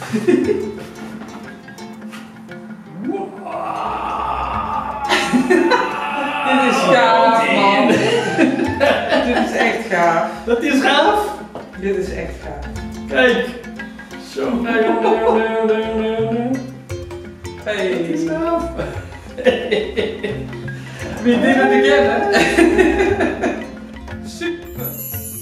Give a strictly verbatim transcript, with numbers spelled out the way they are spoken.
Dit is gaaf, man. Dit is echt gaaf. Dat is gaaf? Dit is echt gaaf. Kijk. Zo. Nee, nee, nee, nee, nee, nee. Hey. Dat is gaaf. We did it again, hè? Super.